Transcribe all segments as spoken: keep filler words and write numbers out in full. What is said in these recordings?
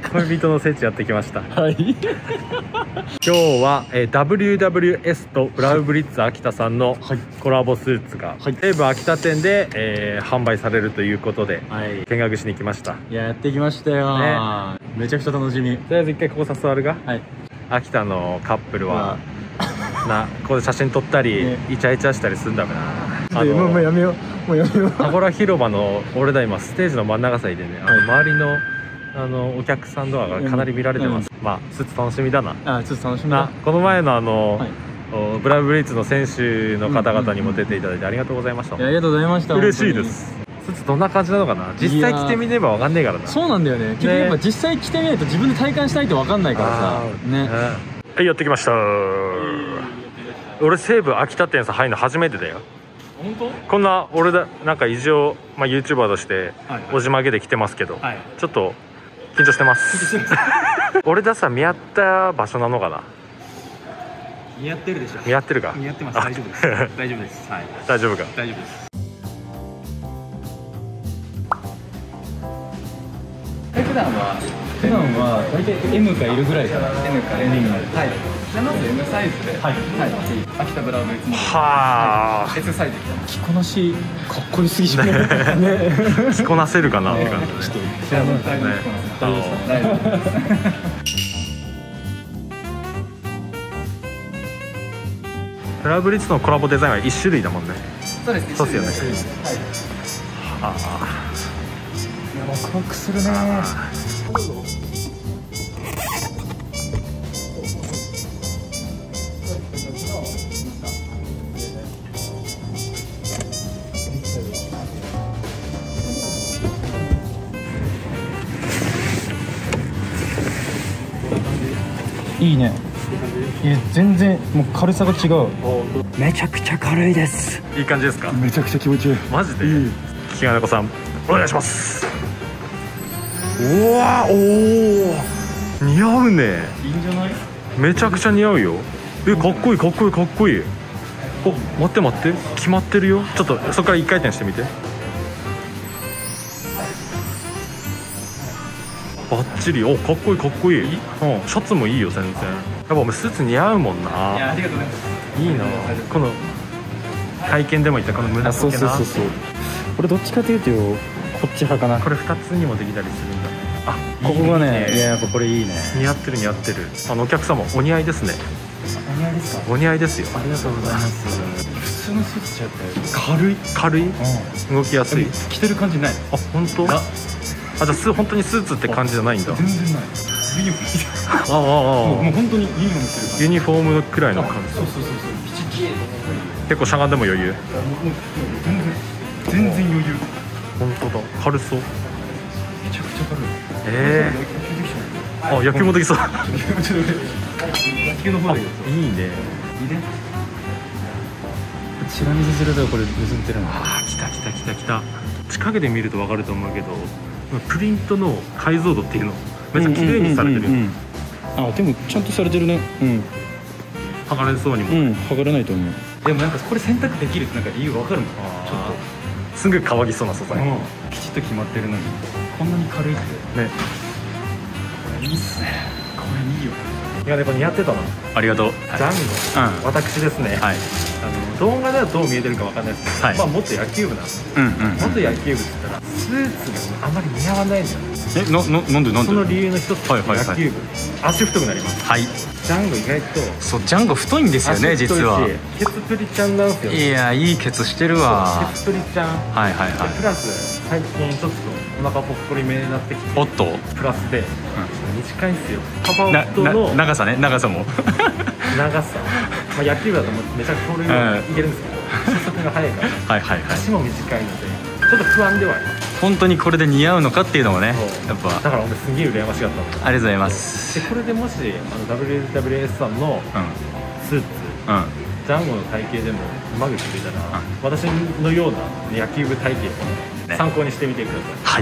恋人の聖地やってきました。 はい。 今日は、えー、ダブリューダブリューエス とブラウブリッツ秋田さんのコラボスーツが、はい、西武秋田店で、えー、販売されるということで、はい、見学しに来ました。 いや、やってきましたよ、ね、めちゃくちゃ楽しみ。 とりあえず一回ここ座るが、はい、秋田のカップルはなここで写真撮ったり、ね、イチャイチャしたりするんだろうな。 あのもうやめようもうやめよう。 羽幌広場の俺ら今ステージの真ん中さいでね、あの周りのあのお客さんドアがかなり見られてます。うん、まあスーツ楽しみだな。 あ、ちょっと楽しみだ。 この前のあの、はい、ブラウブリッツの選手の方々にも出ていただいてありがとうございました。 いや、ありがとうございました。 嬉しいです。スーツどんな感じなのかな。実際着てみればわかんねえからな。 そうなんだよね。結局やっぱ実際着てみないと自分で体感しないとわかんないからさ。ね。 はい、やってきました。俺西武秋田店さ入るの初めてだよ。 本当？ こんな俺だなんか異常、まあ、ユーチューバーとしておじまげで来てますけど、はい、ちょっと緊張してます俺ださ見合った場所なのかな。 見合ってるでしょ。 見合ってるか。 見合ってます。大丈夫です大丈夫です。はい、 大丈夫か。 大丈夫です。普段は普段は大体 エム がいるぐらいかな。 エム か エム になる。はい。じゃあまず エム サイズで、はい、はい、秋田ブラウブリッツモデル。はあ。 S サイズ着こなしかっこよすぎじゃないね。 着こなせるかなって感じ。 ちょっとじゃあもう大丈夫です。大丈夫です。大丈夫です。 ブラウブリッツのコラボデザインはいち種類だもんね。 そうですね。 そうですよね。 はい。はあ。ワクワクするね。いいね。いや、全然もう軽さが違う。めちゃくちゃ軽いです。 いい感じですか。 めちゃくちゃ気持ちいい。 マジで。いい。木金子さんお願いします。うわおお、似合うね。 いいんじゃない。 めちゃくちゃ似合うよ。え、かっこいいかっこいいかっこいい。お、待って待って、決まってるよ。ちょっとそこから一回転してみて。バッチリ。お、かっこいいかっこいい。うん、シャツもいいよ全然。やっぱお前スーツ似合うもんな。 いや、ありがとうございます。 いいな。この体験でも言ったこの胸ポケな。 そうそうそうそう。これどっちかというとこっち派かな。 これふたつにもできたりするんだね。あ、 ここがね、いや、やっぱこれいいね。 似合ってる似合ってる。あのお客様お似合いですね。 お似合いですか。 お似合いですよ。 ありがとうございます。普通のスーツちゃって軽い軽い、うん、動きやすい。 着てる感じない。あ、本当。あ、 じゃあス本当にスーツって感じじゃないんだ。 全然ない。ユニフォーム着てる。ああああ、もう本当にユニフォーム着てる感じ。 ユニフォームくらいの感じ。 そうそうそうそう。ピチッ。 結構しゃがんでも余裕。 全然全然余裕。 本当だ、軽そう。 めちゃくちゃ軽い。 ええー。あ、野球もできそう。野球の方で。いいね。いいね。チラ見せするとこれ結んでるの。 ああ、来た来た来た来た。近くで見るとわかると思うけど、プリントの解像度っていうのめっちゃ綺麗にされてる。 あ、でもちゃんとされてるね。うん。 剥がれそうにも。 うん、剥がれないと思う。でもなんかこれ選択できるってなんか理由わかるもん。ちょっと。 すぐ乾きそうな素材。 きちっと決まってるのにこんなに軽いってね。いいっすね。これいいよ。 いや、でも似合ってたな。 ありがとう。 ジャンゴ、私ですね。はい。あの動画ではどう見えてるかわかんないですけど、まあ元野球部なんです。元野球部って言ったらスーツがあんまり似合わないんだよ。 え、な、な、なんでなんで。その理由の一つは野球部足太くなります。はい。ジャンゴ意外とそう、ジャンゴ太いんですよね、実は。 ケツプリちゃんなんですよ。 いや、いいケツしてるわ。 ケツプリちゃん。はいはいはい。プラス最近ちょっとお腹ぽっこりめになってきて。おっと。プラスで短いんですよ。カバーとの長さね、長さも。 長さ。まあ野球部だとめちゃくちゃ俺いけるんですけど、初速が速いから。はいはいはい。足も短いのでちょっと不安ではあります。 本当にこれで似合うのかっていうのもね、やっぱだから俺すげえ羨ましかった。 ありがとうございます。 でこれでもしあの ダブリューダブリューエス さんのスーツ、ジャンゴの体型でもうまく着てたら、私のような野球部体型を参考にしてみてください。はい。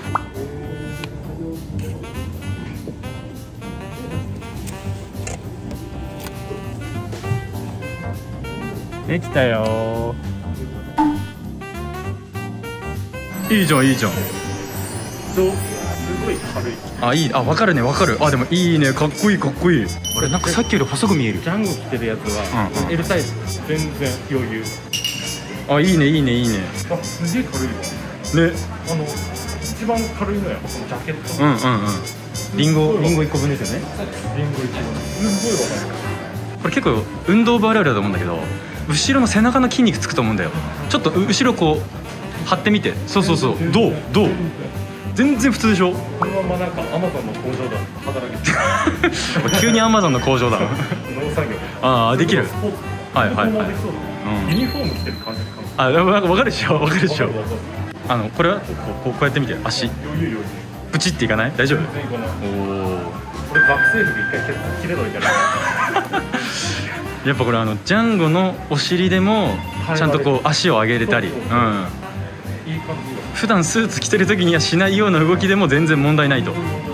できたよ。いいじゃんいいじゃん。どう？すごい軽い。 あ、いい、あ、分かるね分かる。あ、でもいいね、かっこいいかっこいい。俺なんかさっきより細く見える。 ジャンゴ着てるやつは L サイズ全然余裕。 あ、いいねいいねいいね。 あ、すげえ軽いわね。あの一番軽いのやこのジャケット。うんうんうん。リンゴリンゴいっこぶんですよね。リンゴいっこぶん。すごいわかる。 これ結構運動部あるあるだと思うんだけど、後ろの背中の筋肉つくと思うんだよ。ちょっと後ろこう張ってみて。そうそうそう。どうどう。全然普通でしょ。 このままなんかアマゾンの工場だ働けてる。 急にアマゾンの工場だ。 農作業。 ああ、できる。はいはいはい。 ユニフォーム着てる感じかも。 あ、わかるでしょわかるでしょ。あのこれはこうこうやってみて、足。プチっていかない？大丈夫？おお。 これ学生服一回切れといたら。 やっぱこれあのジャンゴのお尻でもちゃんとこう足を上げれたり、うん。いい感じ。普段スーツ着てる時にはしないような動きでも全然問題ないと。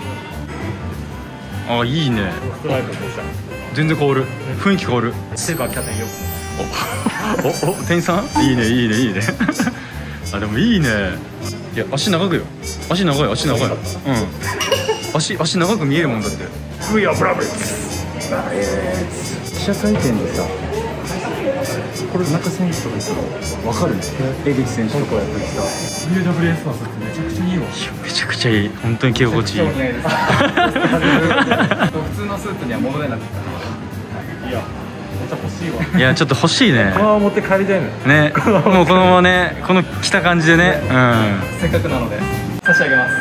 あ、いいね。全然変わる。雰囲気変わる。 セーバーキャテンよ。 おお、店員さん？いいねいいねいいね。あ、でもいいね。いや、足長くよ。足長い足長い。うん。足足長く見えるもんだって。 We are brothers。 記者会見でさ、これ中選手とか言ったらわかるね。江口選手とかやっぱりさ、 ユーダブリューエス のスーツめちゃくちゃいいわ。 めちゃくちゃいい。本当に着心地いい。普通のスーツには戻れなかった。 いや、めっちゃ欲しいわ。 いや、ちょっと欲しいね。 このまま持って帰りたいの。 ね、もうこのままね、この着た感じでね、うん。 せっかくなので差し上げます。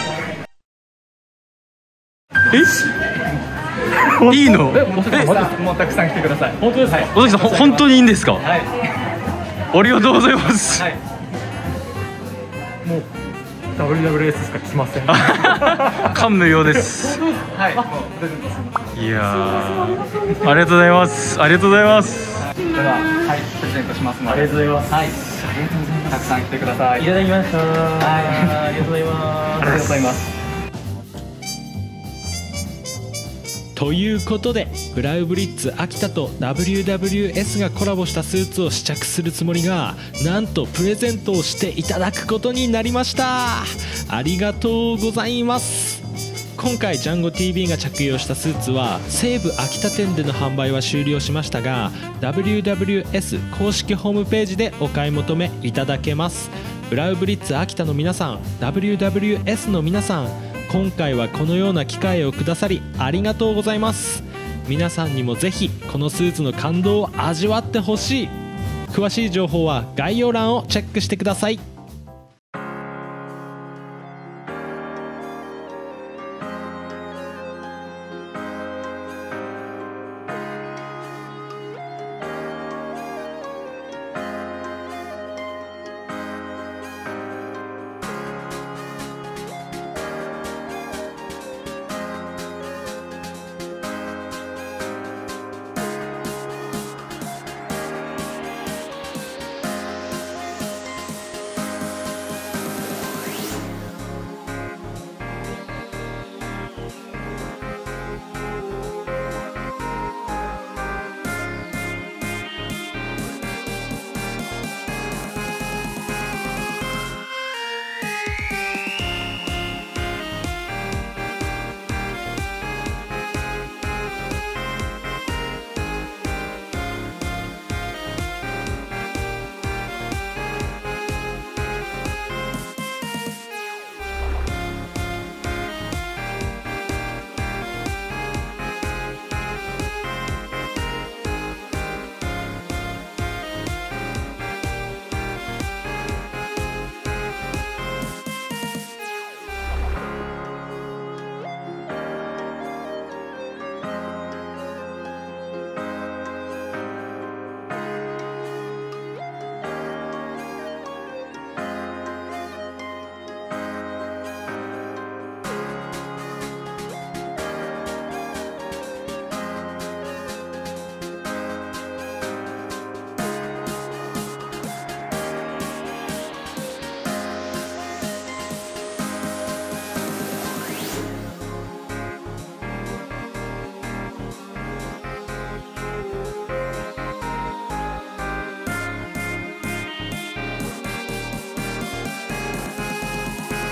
え？いいの？え、 もうたくさん来てください。 本当ですか？ 尾崎さん、本当にいいんですか？ はい。 ありがとうございます。 はい。 もう ダブリューダブリューエス しか着ません。 感無量です。 はい。もうプレゼントします。 いやー、ありがとうございます。ありがとうございます。 では、はい、プレゼントしますので。 ありがとうございます。 はい。ありがとうございます。たくさん来てください。 いただきました。 はい。 ありがとうございます。 ありがとうございます。 ということでブラウブリッツ秋田と ダブリューダブリューエス がコラボしたスーツを試着するつもりが、なんとプレゼントをしていただくことになりました。ありがとうございます。今回ジャンゴ ティービー が着用したスーツは西武秋田店での販売は終了しましたが、 ダブリューダブリューエス 公式ホームページでお買い求めいただけます。ブラウブリッツ秋田の皆さん、 ダブリューダブリューエス の皆さん、今回はこのような機会をくださりありがとうございます。皆さんにもぜひこのスーツの感動を味わってほしい。詳しい情報は概要欄をチェックしてください。